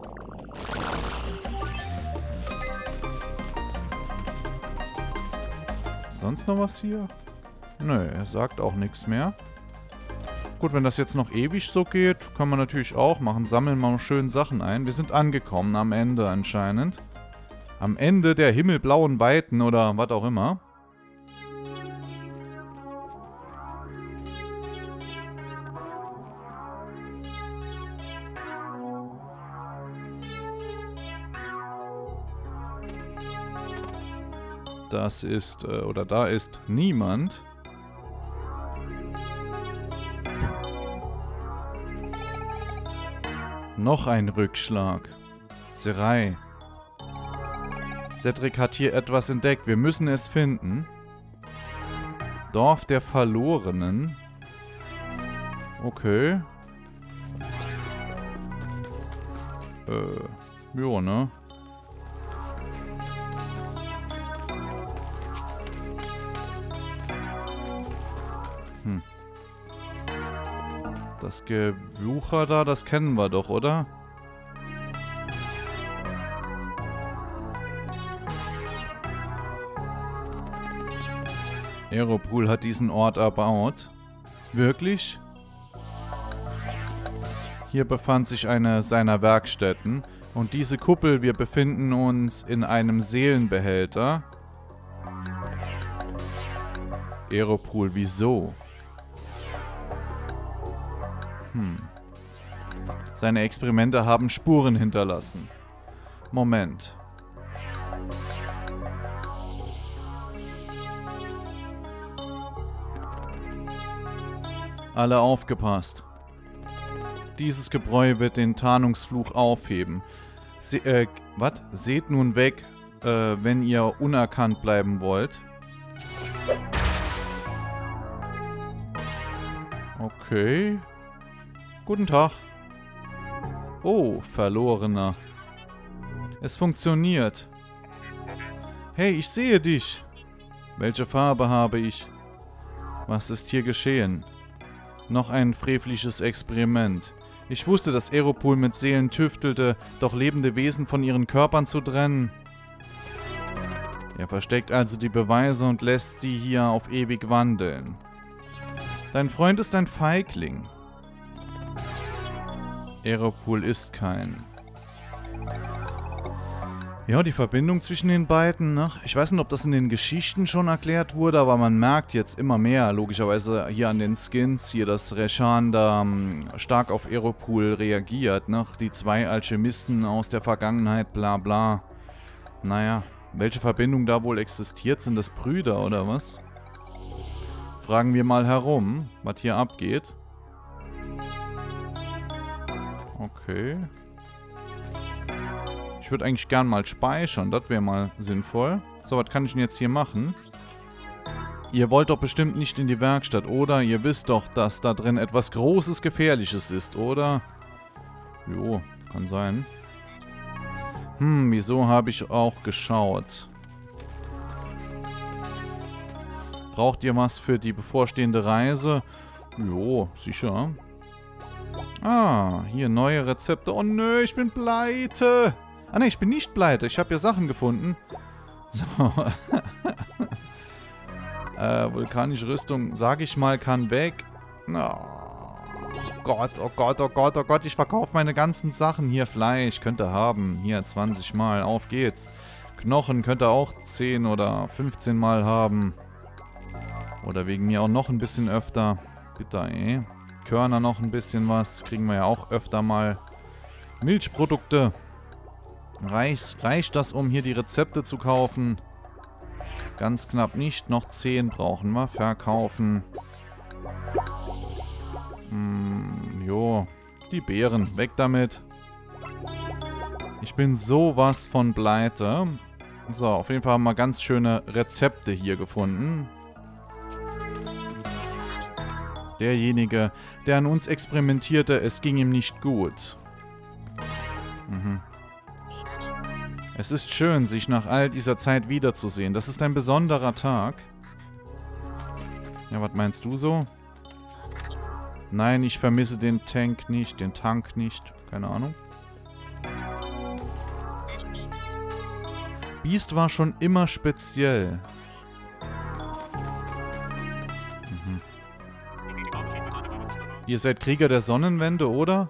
Sonst noch was hier? Nö, er sagt auch nichts mehr. Gut, wenn das jetzt noch ewig so geht, kann man natürlich auch machen. Sammeln wir mal schön Sachen ein. Wir sind angekommen am Ende anscheinend. Am Ende der himmelblauen Weiten oder was auch immer. Das ist, oder da ist niemand. Noch ein Rückschlag. Serai. Cedric hat hier etwas entdeckt. Wir müssen es finden. Dorf der Verlorenen. Okay. Jo, ne? Das Gewucher da, das kennen wir doch, oder? Aeropool hat diesen Ort erbaut. Wirklich? Hier befand sich eine seiner Werkstätten. Und diese Kuppel, wir befinden uns in einem Seelenbehälter. Aeropool, wieso? Seine Experimente haben Spuren hinterlassen. Moment. Alle aufgepasst. Dieses Gebräu wird den Tarnungsfluch aufheben. Was? Seht nun weg, wenn ihr unerkannt bleiben wollt. Okay. Guten Tag. Oh, Verlorener. Es funktioniert. Hey, ich sehe dich. Welche Farbe habe ich? Was ist hier geschehen? Noch ein freveliches Experiment. Ich wusste, dass Aeropool mit Seelen tüftelte, doch lebende Wesen von ihren Körpern zu trennen. Er versteckt also die Beweise und lässt sie hier auf ewig wandeln. Dein Freund ist ein Feigling. Aeropol ist kein. Ja, die Verbindung zwischen den beiden, ne? Ich weiß nicht, ob das in den Geschichten schon erklärt wurde, aber man merkt jetzt immer mehr, logischerweise hier an den Skins, hier, dass Reshan da stark auf Aeropol reagiert, ne? Die zwei Alchemisten aus der Vergangenheit, bla bla. Naja, welche Verbindung da wohl existiert? Sind das Brüder oder was? Fragen wir mal herum, was hier abgeht. Okay. Ich würde eigentlich gern mal speichern, das wäre mal sinnvoll. So, was kann ich denn jetzt hier machen? Ihr wollt doch bestimmt nicht in die Werkstatt, oder? Ihr wisst doch, dass da drin etwas Großes, Gefährliches ist, oder? Jo, kann sein. Wieso habe ich auch geschaut? Braucht ihr was für die bevorstehende Reise? Jo, sicher. Ah, hier neue Rezepte. Oh nö, ich bin pleite. Ah ne, ich bin nicht pleite. Ich habe ja Sachen gefunden. So. Vulkanische Rüstung, sage ich mal, kann weg. Oh Gott, oh Gott, oh Gott, oh Gott. Ich verkaufe meine ganzen Sachen. Hier, Fleisch könnt ihr haben. Hier, 20 Mal. Auf geht's. Knochen könnt ihr auch 10 oder 15 Mal haben. Oder wegen mir auch noch ein bisschen öfter. Bitte, ey. Körner noch ein bisschen was. Kriegen wir ja auch öfter mal. Milchprodukte. Reicht das, um hier die Rezepte zu kaufen? Ganz knapp nicht. Noch 10 brauchen wir. Verkaufen. Jo. Die Beeren. Weg damit. Ich bin sowas von pleite. So, auf jeden Fall haben wir ganz schöne Rezepte hier gefunden. Derjenige, der an uns experimentierte, es ging ihm nicht gut. Es ist schön, sich nach all dieser Zeit wiederzusehen. Das ist ein besonderer Tag. Ja, was meinst du so? Nein, ich vermisse den Tank nicht, keine Ahnung. Beast war schon immer speziell. Ihr seid Krieger der Sonnenwende, oder?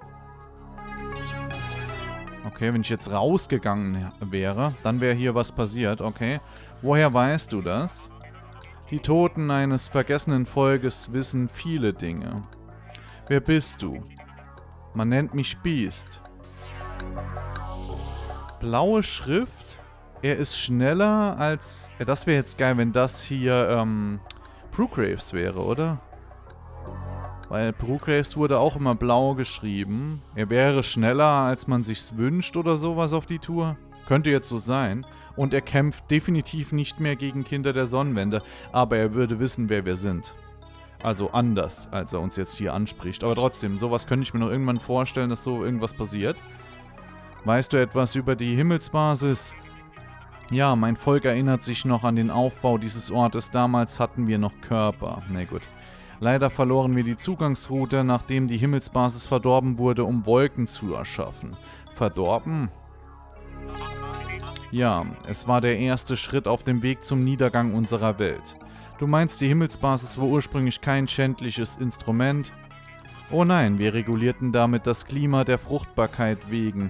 Okay, wenn ich jetzt rausgegangen wäre, dann wäre hier was passiert, okay. Woher weißt du das? Die Toten eines vergessenen Volkes wissen viele Dinge. Wer bist du? Man nennt mich Beast. Blaue Schrift? Er ist schneller als... Das wäre jetzt geil, wenn das hier Brugraves wäre, oder? Weil Brugraves wurde auch immer blau geschrieben. Er wäre schneller, als man sich's wünscht oder sowas auf die Tour. Könnte jetzt so sein. Und er kämpft definitiv nicht mehr gegen Kinder der Sonnenwende. Aber er würde wissen, wer wir sind. Also anders, als er uns jetzt hier anspricht. Aber trotzdem, sowas könnte ich mir noch irgendwann vorstellen, dass so irgendwas passiert. Weißt du etwas über die Himmelsbasis? Ja, mein Volk erinnert sich noch an den Aufbau dieses Ortes. Damals hatten wir noch Körper. Na gut. Leider verloren wir die Zugangsroute, nachdem die Himmelsbasis verdorben wurde, um Wolken zu erschaffen. Verdorben? Ja, es war der erste Schritt auf dem Weg zum Niedergang unserer Welt. Du meinst, die Himmelsbasis war ursprünglich kein schändliches Instrument? Oh nein, wir regulierten damit das Klima der Fruchtbarkeit wegen.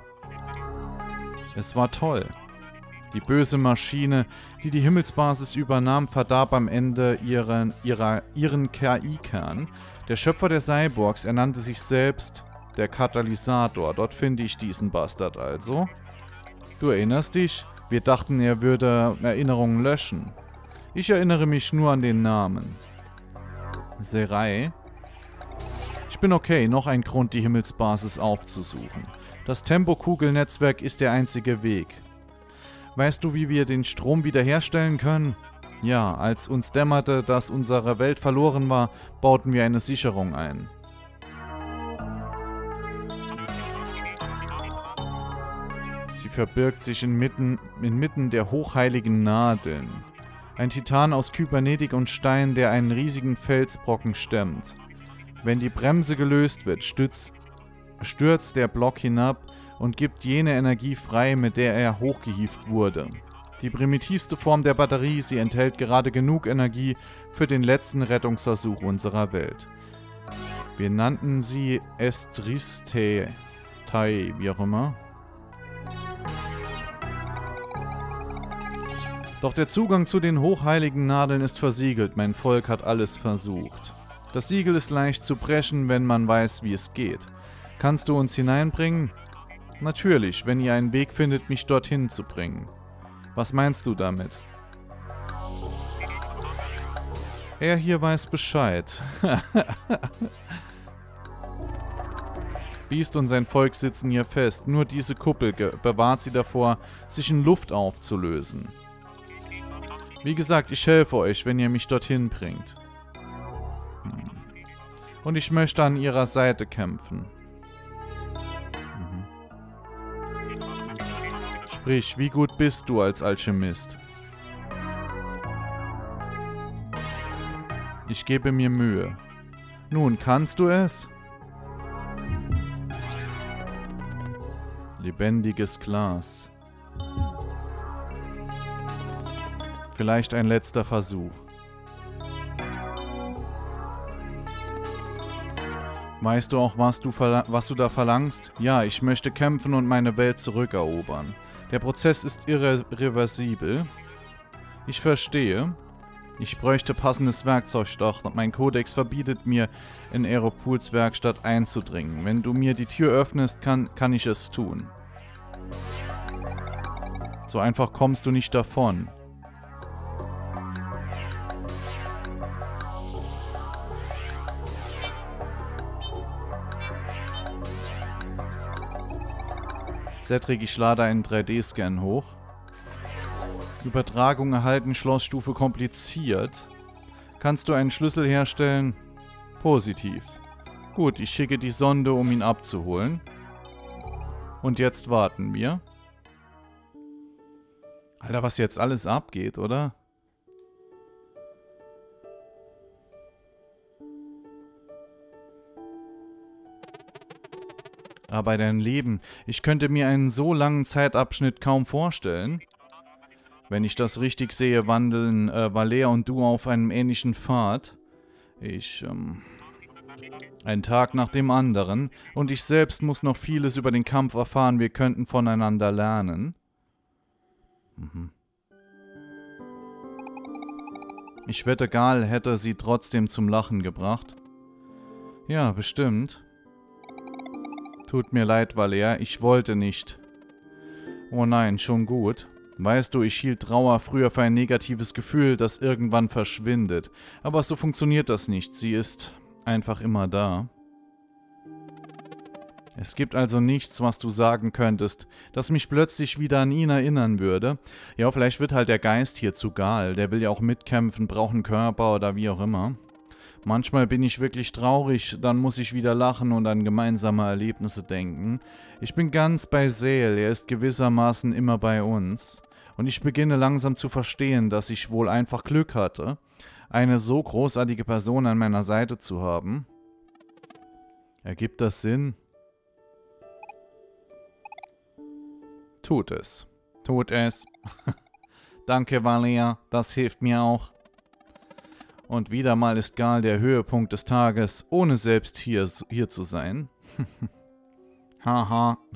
Es war toll. Die böse Maschine, die die Himmelsbasis übernahm, verdarb am Ende ihren KI-Kern. Der Schöpfer der Cyborgs ernannte sich selbst der Katalysator. Dort finde ich diesen Bastard also. Du erinnerst dich? Wir dachten, er würde Erinnerungen löschen. Ich erinnere mich nur an den Namen. Serai. Ich bin okay, noch ein Grund, die Himmelsbasis aufzusuchen. Das Tempo-Kugelnetzwerk ist der einzige Weg. Weißt du, wie wir den Strom wiederherstellen können? Ja, als uns dämmerte, dass unsere Welt verloren war, bauten wir eine Sicherung ein. Sie verbirgt sich inmitten der hochheiligen Nadeln. Ein Titan aus Kybernetik und Stein, der einen riesigen Felsbrocken stemmt. Wenn die Bremse gelöst wird, stürzt der Block hinab und gibt jene Energie frei, mit der er hochgehievt wurde. Die primitivste Form der Batterie, sie enthält gerade genug Energie für den letzten Rettungsversuch unserer Welt. Wir nannten sie Estriste, wie auch immer. Doch der Zugang zu den hochheiligen Nadeln ist versiegelt. Mein Volk hat alles versucht. Das Siegel ist leicht zu brechen, wenn man weiß, wie es geht. Kannst du uns hineinbringen? Natürlich, wenn ihr einen Weg findet, mich dorthin zu bringen. Was meinst du damit? Er hier weiß Bescheid. Beast und sein Volk sitzen hier fest. Nur diese Kuppel bewahrt sie davor, sich in Luft aufzulösen. Wie gesagt, ich helfe euch, wenn ihr mich dorthin bringt. Und ich möchte an ihrer Seite kämpfen. Sprich, wie gut bist du als Alchemist? Ich gebe mir Mühe. Nun, kannst du es? Lebendiges Glas. Vielleicht ein letzter Versuch. Weißt du auch, was du da verlangst? Ja, ich möchte kämpfen und meine Welt zurückerobern. Der Prozess ist irreversibel. Ich verstehe. Ich bräuchte passendes Werkzeug, doch mein Kodex verbietet mir, in Aeropuls Werkstatt einzudringen. Wenn du mir die Tür öffnest, kann ich es tun. So einfach kommst du nicht davon. Cedric, ich lade einen 3D-Scan hoch. Übertragung erhalten, Schlossstufe kompliziert. Kannst du einen Schlüssel herstellen? Positiv. Gut, ich schicke die Sonde, um ihn abzuholen. Und jetzt warten wir. Alter, was jetzt alles abgeht, oder? Aber dein Leben, ich könnte mir einen so langen Zeitabschnitt kaum vorstellen. Wenn ich das richtig sehe, wandeln Valea und du auf einem ähnlichen Pfad. Ein Tag nach dem anderen. Und ich selbst muss noch vieles über den Kampf erfahren. Wir könnten voneinander lernen. Ich wette, Gal hätte sie trotzdem zum Lachen gebracht. Ja, bestimmt. Tut mir leid, Valea, ich wollte nicht. Oh nein, schon gut. Weißt du, ich hielt Trauer früher für ein negatives Gefühl, das irgendwann verschwindet. Aber so funktioniert das nicht. Sie ist einfach immer da. Es gibt also nichts, was du sagen könntest, das mich plötzlich wieder an ihn erinnern würde. Ja, vielleicht wird halt der Geist hier zu Gal. Der will ja auch mitkämpfen, braucht einen Körper oder wie auch immer. Manchmal bin ich wirklich traurig, dann muss ich wieder lachen und an gemeinsame Erlebnisse denken. Ich bin ganz bei Seel, er ist gewissermaßen immer bei uns. Und ich beginne langsam zu verstehen, dass ich wohl einfach Glück hatte, eine so großartige Person an meiner Seite zu haben. Ergibt das Sinn? Tut es. Tut es. Danke, Valea, das hilft mir auch. Und wieder mal ist Gal der Höhepunkt des Tages, ohne selbst hier zu sein. Haha.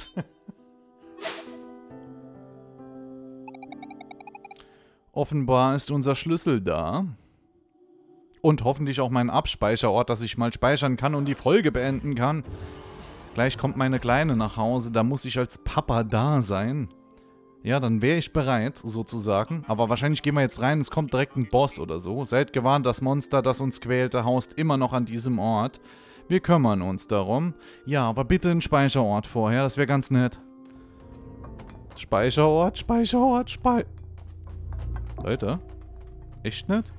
Offenbar ist unser Schlüssel da. Und hoffentlich auch mein Abspeicherort, dass ich mal speichern kann und die Folge beenden kann. Gleich kommt meine Kleine nach Hause, da muss ich als Papa da sein. Ja, dann wäre ich bereit, sozusagen. Aber wahrscheinlich gehen wir jetzt rein, es kommt direkt ein Boss oder so. Seid gewarnt, das Monster, das uns quälte, haust immer noch an diesem Ort. Wir kümmern uns darum. Ja, aber bitte einen Speicherort vorher, das wäre ganz nett. Speicherort, Speicherort, Leute, echt nett?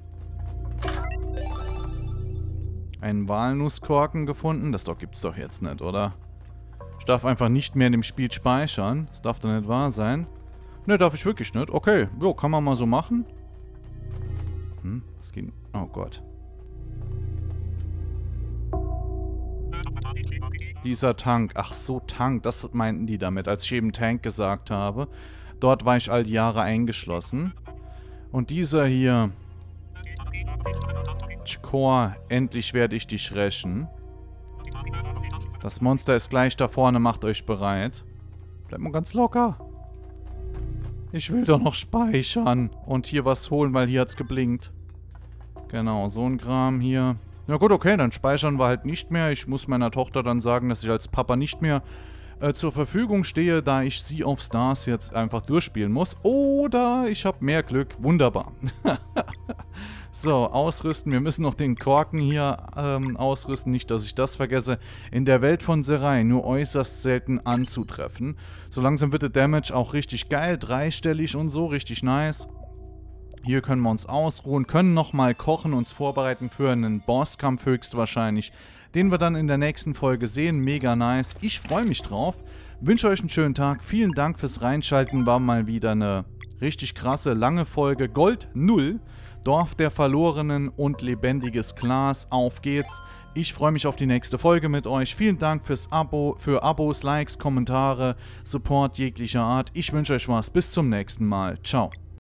Einen Walnusskorken gefunden? Das gibt's doch jetzt nicht, oder? Ich darf einfach nicht mehr in dem Spiel speichern. Das darf doch nicht wahr sein. Ne, darf ich wirklich nicht. Okay, jo, kann man mal so machen. Das ging... Oh Gott. Dieser Tank. Ach so, Tank. Das meinten die damit, als ich eben Tank gesagt habe. Dort war ich all die Jahre eingeschlossen. Und dieser hier... Chor, endlich werde ich dich rächen. Das Monster ist gleich da vorne, macht euch bereit. Bleibt mal ganz locker. Ich will doch noch speichern und hier was holen, weil hier hat's geblinkt. Genau, so ein Kram hier. Na gut, okay, dann speichern wir halt nicht mehr. Ich muss meiner Tochter dann sagen, dass ich als Papa nicht mehr zur Verfügung stehe, da ich Sea of Stars jetzt einfach durchspielen muss. Oder ich habe mehr Glück. Wunderbar. So, ausrüsten. Wir müssen noch den Korken hier ausrüsten. Nicht, dass ich das vergesse. In der Welt von Serai nur äußerst selten anzutreffen. So langsam wird der Damage auch richtig geil. Dreistellig und so. Richtig nice. Hier können wir uns ausruhen. Können nochmal kochen. Uns vorbereiten für einen Bosskampf höchstwahrscheinlich. Den wir dann in der nächsten Folge sehen. Mega nice. Ich freue mich drauf. Wünsche euch einen schönen Tag. Vielen Dank fürs Reinschalten. War mal wieder eine richtig krasse, lange Folge. Gold 0. Dorf der Verlorenen und lebendiges Glas. Auf geht's. Ich freue mich auf die nächste Folge mit euch. Vielen Dank fürs Abo, für Abos, Likes, Kommentare, Support jeglicher Art. Ich wünsche euch was. Bis zum nächsten Mal. Ciao.